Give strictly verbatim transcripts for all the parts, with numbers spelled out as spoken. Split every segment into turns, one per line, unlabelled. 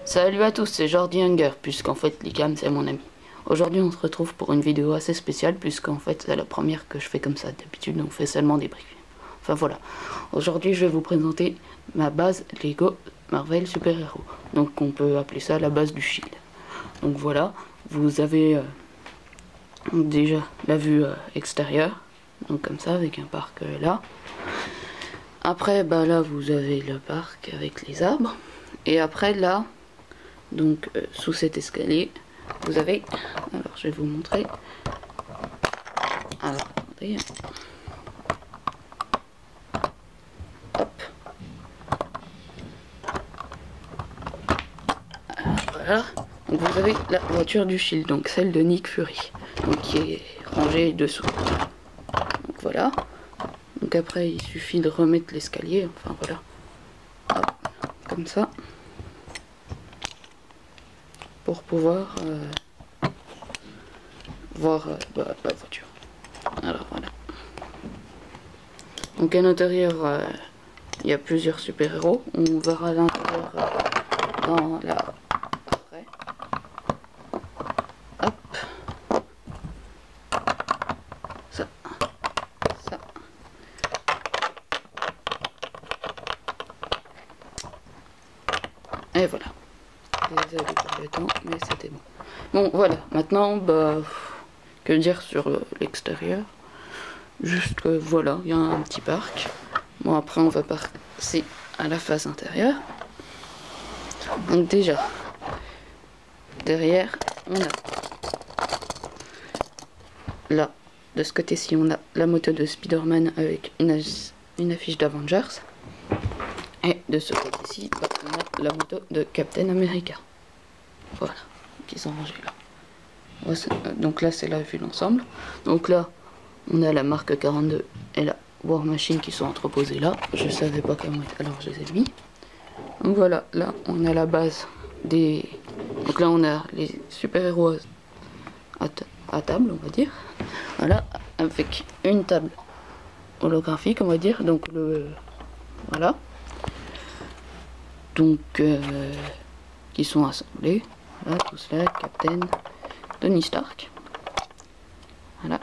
Salut à tous, c'est Jordi Hunger, puisqu'en fait Likam c'est mon ami. Aujourd'hui on se retrouve pour une vidéo assez spéciale, puisqu'en fait c'est la première que je fais comme ça. D'habitude on fait seulement des briefings. Enfin voilà, aujourd'hui je vais vous présenter ma base Lego Marvel Super Hero. Donc on peut appeler ça la base du Shield. Donc voilà, vous avez euh, déjà la vue euh, extérieure, donc comme ça avec un parc euh, là. Après bah là vous avez le parc avec les arbres. Et après là, donc euh, sous cet escalier, vous avez, alors je vais vous montrer, alors attendez, hop, alors, voilà, donc vous avez la voiture du Shield, donc celle de Nick Fury, donc qui est rangée dessous, donc voilà, donc après il suffit de remettre l'escalier, enfin voilà, hop, comme ça, pour pouvoir euh, voir euh, bah, la voiture. Alors voilà. Donc à l'intérieur, euh, il y a plusieurs super-héros. On verra l'intérieur euh, dans la après. Hop. Ça. Ça. Et voilà. Désolé pour le temps, mais c'était bon. Bon, voilà. Maintenant, bah, que dire sur euh, l'extérieur? Juste que voilà, il y a un petit parc. Bon, après, on va passer à la phase intérieure. Donc déjà, derrière, on a là, de ce côté-ci, on a la moto de Spider-Man avec une, une affiche d'Avengers. Et de ce côté-ci, bah, on a la moto de Captain America. Voilà, qui sont rangés là. Ouais, donc là, c'est la vue d'ensemble. Donc là, on a la marque quarante-deux et la War Machine qui sont entreposées là. Je savais pas comment être, alors je les ai mis. Donc voilà, là, on a la base des... Donc là, on a les super-héros à, à table, on va dire. Voilà, avec une table holographique, on va dire. Donc le... Voilà. Donc, euh, qui sont assemblés. Voilà, tout cela, Captain, Tony Stark. Voilà.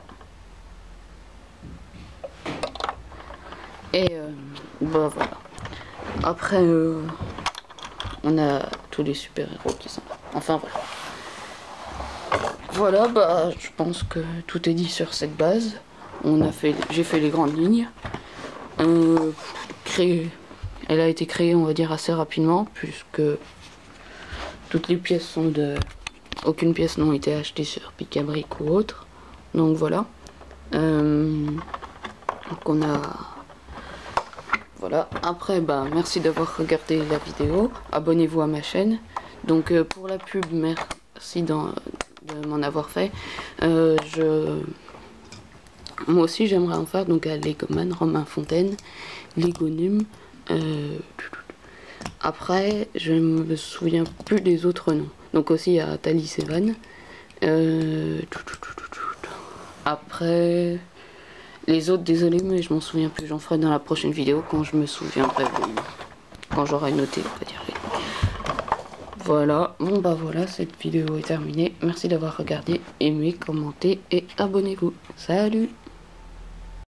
Et euh, bah voilà. Après, euh, on a tous les super-héros qui sont là. Enfin voilà. Voilà, bah je pense que tout est dit sur cette base. On a fait, j'ai fait les grandes lignes. Euh, créé, elle a été créée, on va dire, assez rapidement, puisque toutes les pièces sont de... Aucune pièce n'a été achetée sur Picabric ou autre. Donc voilà. Euh, donc on a... Voilà. Après, bah merci d'avoir regardé la vidéo. Abonnez-vous à ma chaîne. Donc euh, pour la pub, merci dans, de m'en avoir fait. Euh, je... Moi aussi j'aimerais en faire, donc à Legoman, Romain Fontaine, Legonum. Euh... Après, je me souviens plus des autres noms. Donc aussi il y a Thalys Evan. Euh... Après, les autres, désolé, mais je m'en souviens plus. J'en ferai dans la prochaine vidéo quand je me souviendrai, quand j'aurai noté, on va dire. Voilà, bon bah voilà, cette vidéo est terminée. Merci d'avoir regardé, aimé, commenté et abonnez-vous. Salut!